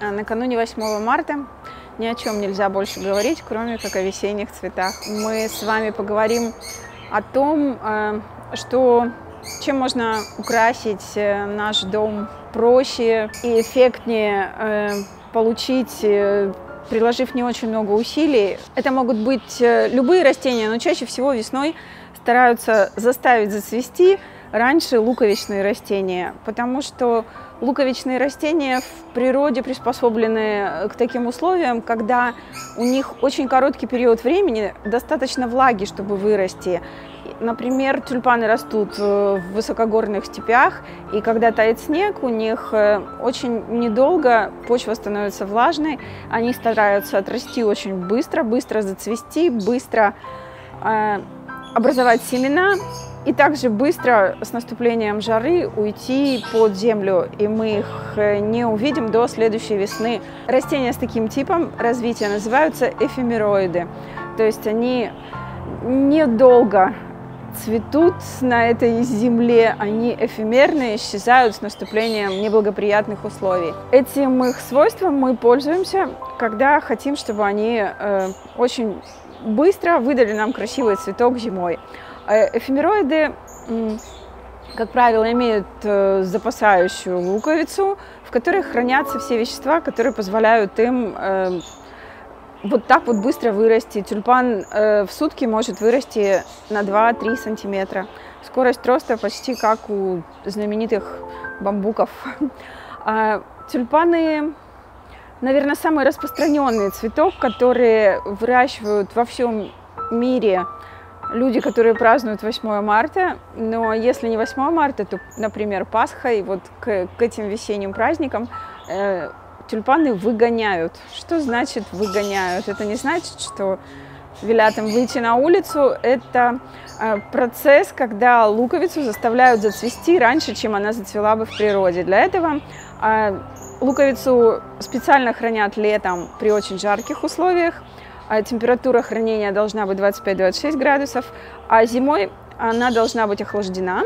Накануне 8 марта ни о чем нельзя больше говорить, кроме как о весенних цветах. Мы с вами поговорим о том, чем можно украсить наш дом проще и эффектнее получить, приложив не очень много усилий. Это могут быть любые растения, но чаще всего весной стараются заставить зацвести раньше луковичные растения, потому что луковичные растения в природе приспособлены к таким условиям, когда у них очень короткий период времени, достаточно влаги, чтобы вырасти. Например, тюльпаны растут в высокогорных степях, и когда тает снег, у них очень недолго почва становится влажной, они стараются отрасти очень быстро, быстро зацвести, быстро образовать семена и также быстро с наступлением жары уйти под землю, и мы их не увидим до следующей весны. Растения с таким типом развития называются эфемероиды, то есть они недолго цветут на этой земле, они эфемерные, исчезают с наступлением неблагоприятных условий. Этим их свойством мы пользуемся, когда хотим, чтобы они очень быстро выдали нам красивый цветок зимой. Эфемероиды, как правило, имеют запасающую луковицу, в которой хранятся все вещества, которые позволяют им вот так вот быстро вырасти. Тюльпан в сутки может вырасти на 2-3 сантиметра. Скорость роста почти как у знаменитых бамбуков. Тюльпаны, наверное, самый распространенный цветок, который выращивают во всем мире люди, которые празднуют 8 марта. Но если не 8 марта, то, например, Пасха, и вот к этим весенним праздникам тюльпаны выгоняют. Что значит выгоняют? Это не значит, что велят им выйти на улицу. Это процесс, когда луковицу заставляют зацвести раньше, чем она зацвела бы в природе. Для этого луковицу специально хранят летом при очень жарких условиях. Температура хранения должна быть 25-26 градусов, а зимой она должна быть охлаждена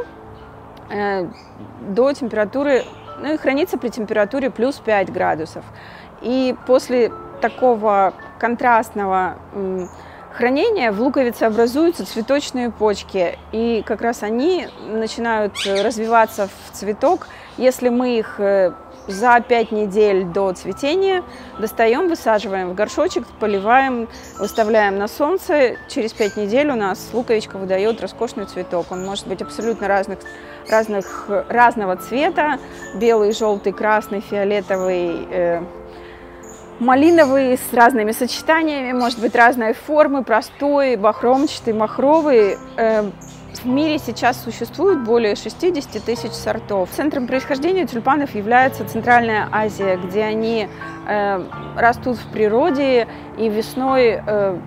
до температуры, и хранится при температуре плюс 5 градусов. И после такого контрастного хранения в луковице образуются цветочные почки, и как раз они начинают развиваться в цветок. Если мы их за 5 недель до цветения достаем, высаживаем в горшочек, поливаем, выставляем на солнце. Через 5 недель у нас луковичка выдает роскошный цветок. Он может быть абсолютно разного цвета: белый, желтый, красный, фиолетовый, малиновый, с разными сочетаниями, может быть разной формы, простой, бахромчатый, махровый. В мире сейчас существует более 60 тысяч сортов. Центром происхождения тюльпанов является Центральная Азия, где они растут в природе, и весной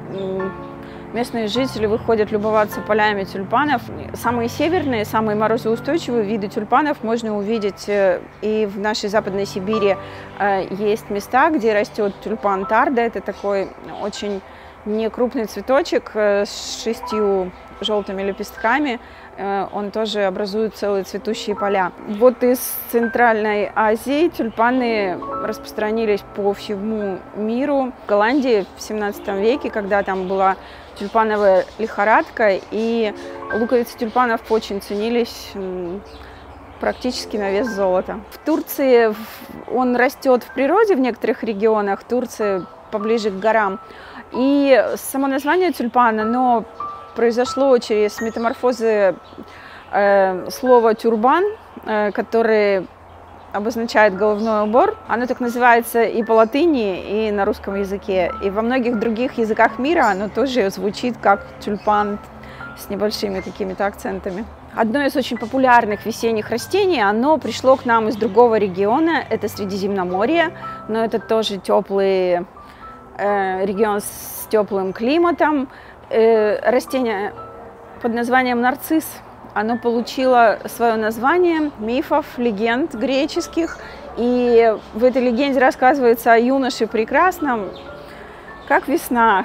местные жители выходят любоваться полями тюльпанов. Самые северные, самые морозоустойчивые виды тюльпанов можно увидеть и в нашей Западной Сибири. Есть места, где растет тюльпан тарда. Это такой очень некрупный цветочек с 6 желтыми лепестками. Он тоже образует целые цветущие поля. Вот из Центральной Азии тюльпаны распространились по всему миру. В Голландии в 17 веке, когда там была тюльпановая лихорадка, и луковицы тюльпанов очень ценились практически на вес золота. В Турции он растет в природе в некоторых регионах, Турции поближе к горам. И само название тюльпана, оно произошло через метаморфозы слова «тюрбан», который обозначает головной убор. Оно так называется и по латыни, и на русском языке. И во многих других языках мира оно тоже звучит как тюльпан с небольшими какими-то акцентами. Одно из очень популярных весенних растений, оно пришло к нам из другого региона, это Средиземноморье, но это тоже теплый регион с теплым климатом. Растение под названием нарцисс, оно получило свое название мифов, легенд греческих, и в этой легенде рассказывается о юноше прекрасном, как весна.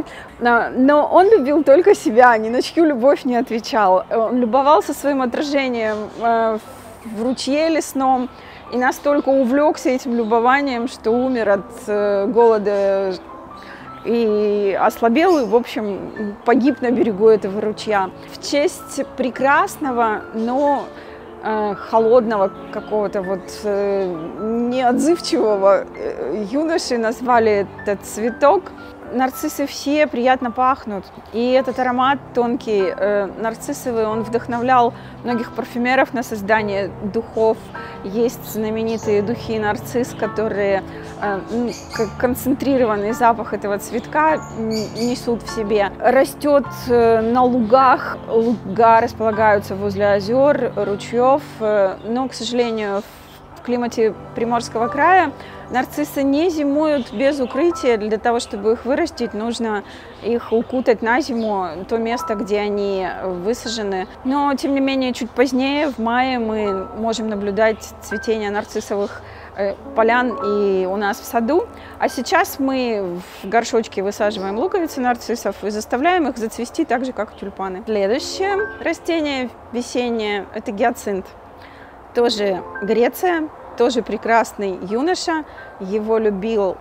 Но он любил только себя, ни на чью любовь не отвечал. Он любовался своим отражением в в ручье лесном и настолько увлекся этим любованием, что умер от голода и ослабел, и, в общем, погиб на берегу этого ручья. В честь прекрасного, но холодного какого-то вот неотзывчивого юноши назвали этот цветок. Нарциссы все приятно пахнут, и этот аромат тонкий, нарциссовый, он вдохновлял многих парфюмеров на создание духов. Есть знаменитые духи нарцисс, которые как концентрированный запах этого цветка несут в себе. Растет на лугах, луга располагаются возле озер, ручьев, но, к сожалению, в климате Приморского края нарциссы не зимуют без укрытия. Для того, чтобы их вырастить, нужно их укутать на зиму, то место, где они высажены. Но, тем не менее, чуть позднее, в мае, мы можем наблюдать цветение нарциссовых полян и у нас в саду. А сейчас мы в горшочке высаживаем луковицы нарциссов и заставляем их зацвести так же, как тюльпаны. Следующее растение весеннее – это гиацинт. Тоже Греция, тоже прекрасный юноша. Его любил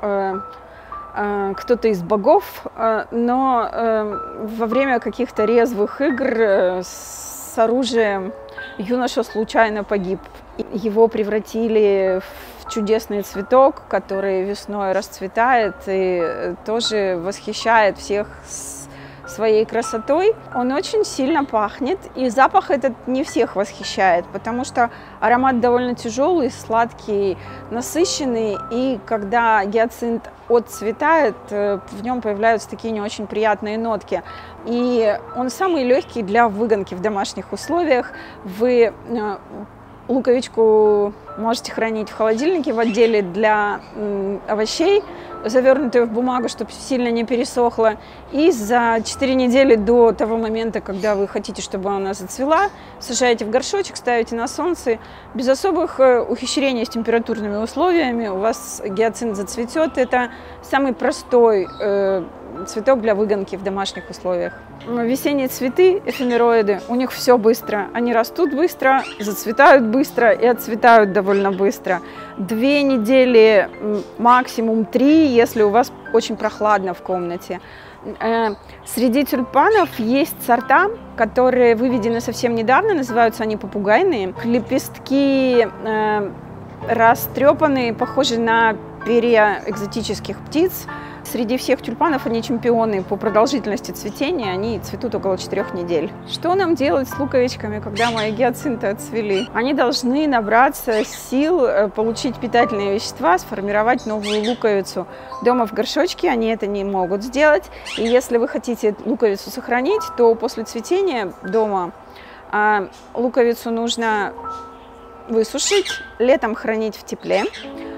кто-то из богов, но во время каких-то резвых игр с оружием юноша случайно погиб. Его превратили в чудесный цветок, который весной расцветает и тоже восхищает всех своей красотой. Он очень сильно пахнет, и запах этот не всех восхищает, потому что аромат довольно тяжелый, сладкий, насыщенный, и когда гиацинт отцветает, в нем появляются такие не очень приятные нотки. И он самый легкий для выгонки в домашних условиях. Вы луковичку можете хранить в холодильнике в отделе для овощей, завернутую в бумагу, чтобы сильно не пересохло. И за 4 недели до того момента, когда вы хотите, чтобы она зацвела, сажаете в горшочек, ставите на солнце. Без особых ухищрений с температурными условиями у вас гиацинт зацветет. Это самый простой цветок для выгонки в домашних условиях. Весенние цветы, эфемероиды, у них все быстро. Они растут быстро, зацветают быстро и отцветают довольно быстро. 2 недели, максимум 3, если у вас очень прохладно в комнате. Среди тюльпанов есть сорта, которые выведены совсем недавно, называются они попугайные. Лепестки растрепанные, похожи на перья экзотических птиц. Среди всех тюльпанов они чемпионы по продолжительности цветения, они цветут около 4 недель. Что нам делать с луковичками, когда мои гиацинты отцвели? Они должны набраться сил, получить питательные вещества, сформировать новую луковицу. Дома в горшочке они это не могут сделать. И если вы хотите луковицу сохранить, то после цветения дома луковицу нужно высушить, летом хранить в тепле.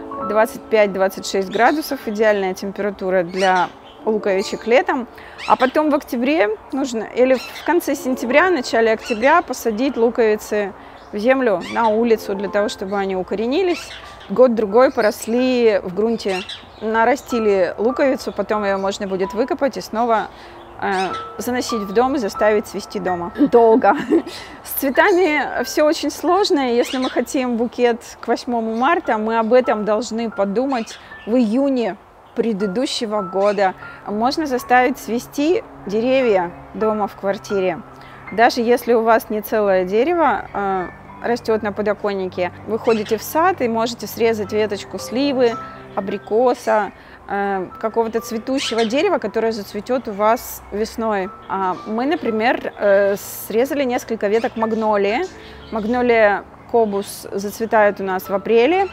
25-26 градусов – идеальная температура для луковичек летом. А потом в октябре нужно, или в конце сентября, начале октября посадить луковицы в землю на улицу, для того, чтобы они укоренились. Год-другой поросли в грунте, нарастили луковицу, потом ее можно будет выкопать и снова заносить в дом и заставить цвести дома. Долго. С цветами все очень сложно. Если мы хотим букет к 8 марта, мы об этом должны подумать в июне предыдущего года. Можно заставить цвести деревья дома в квартире. Даже если у вас не целое дерево растет на подоконнике, вы ходите в сад и можете срезать веточку сливы, абрикоса, какого-то цветущего дерева, которое зацветет у вас весной. Мы, например, срезали несколько веток магнолии. Магнолия кобус зацветает у нас в апреле.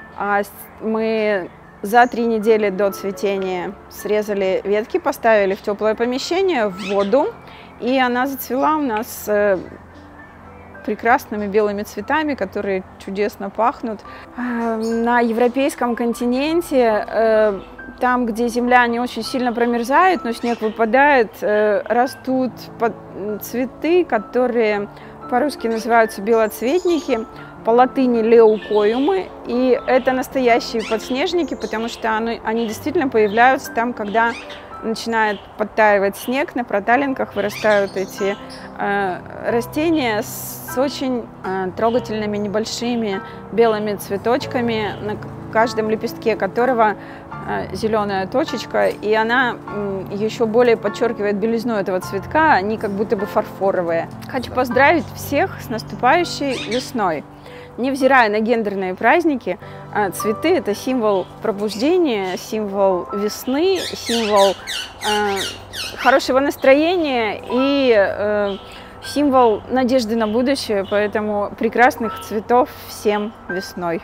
Мы за 3 недели до цветения срезали ветки, поставили в теплое помещение, в воду, и она зацвела у нас прекрасными белыми цветами, которые чудесно пахнут. На европейском континенте, там, где земля не очень сильно промерзает, но снег выпадает, растут цветы, которые по-русски называются белоцветники, по латыни леукоиумы, и это настоящие подснежники, потому что они действительно появляются там, когда начинает подтаивать снег, на проталинках вырастают эти растения с очень трогательными небольшими белыми цветочками, на каждом лепестке которого зеленая точечка, и она еще более подчеркивает белизну этого цветка, они как будто бы фарфоровые. Хочу поздравить всех с наступающей весной. Невзирая на гендерные праздники, цветы – это символ пробуждения, символ весны, символ хорошего настроения и символ надежды на будущее. Поэтому прекрасных цветов всем весной!